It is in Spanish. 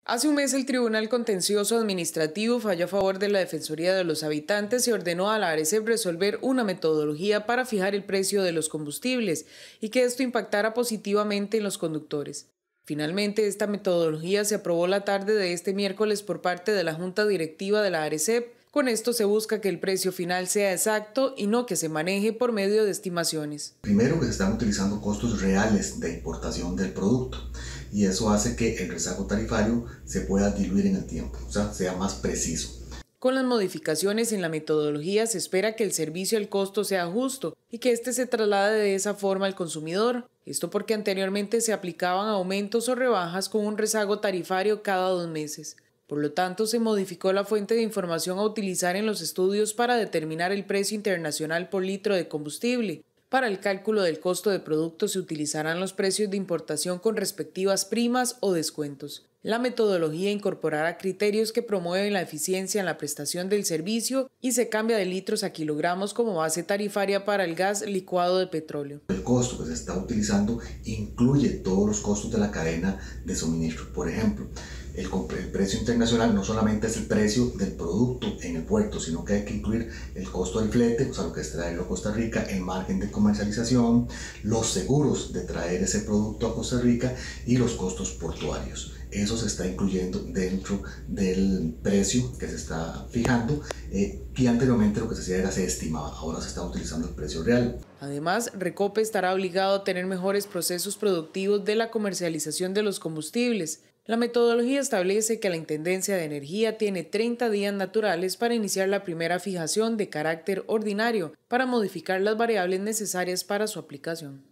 Hace un mes el Tribunal Contencioso Administrativo falló a favor de la Defensoría de los Habitantes y ordenó a la ARECEP resolver una metodología para fijar el precio de los combustibles y que esto impactara positivamente en los conductores. Finalmente, esta metodología se aprobó la tarde de este miércoles por parte de la Junta Directiva de la ARECEP. Con esto se busca que el precio final sea exacto y no que se maneje por medio de estimaciones. Primero, que se están utilizando costos reales de importación del producto y eso hace que el rezago tarifario se pueda diluir en el tiempo, o sea, sea más preciso. Con las modificaciones en la metodología se espera que el servicio al costo sea justo y que éste se traslade de esa forma al consumidor. Esto porque anteriormente se aplicaban aumentos o rebajas con un rezago tarifario cada 2 meses. Por lo tanto, se modificó la fuente de información a utilizar en los estudios para determinar el precio internacional por litro de combustible. Para el cálculo del costo de producto se utilizarán los precios de importación con respectivas primas o descuentos. La metodología incorporará criterios que promueven la eficiencia en la prestación del servicio y se cambia de litros a kilogramos como base tarifaria para el gas licuado de petróleo. El costo que se está utilizando incluye todos los costos de la cadena de suministro. Por ejemplo, el precio internacional no solamente es el precio del producto en el puerto, sino que hay que incluir el costo del flete, o sea, lo que es traerlo a Costa Rica, el margen de comercialización, los seguros de traer ese producto a Costa Rica y los costos portuarios. Eso se está incluyendo dentro del precio que se está fijando y anteriormente lo que se hacía era se estimaba, ahora se está utilizando el precio real. Además, Recope estará obligado a tener mejores procesos productivos de la comercialización de los combustibles. La metodología establece que la Intendencia de Energía tiene 30 días naturales para iniciar la primera fijación de carácter ordinario para modificar las variables necesarias para su aplicación.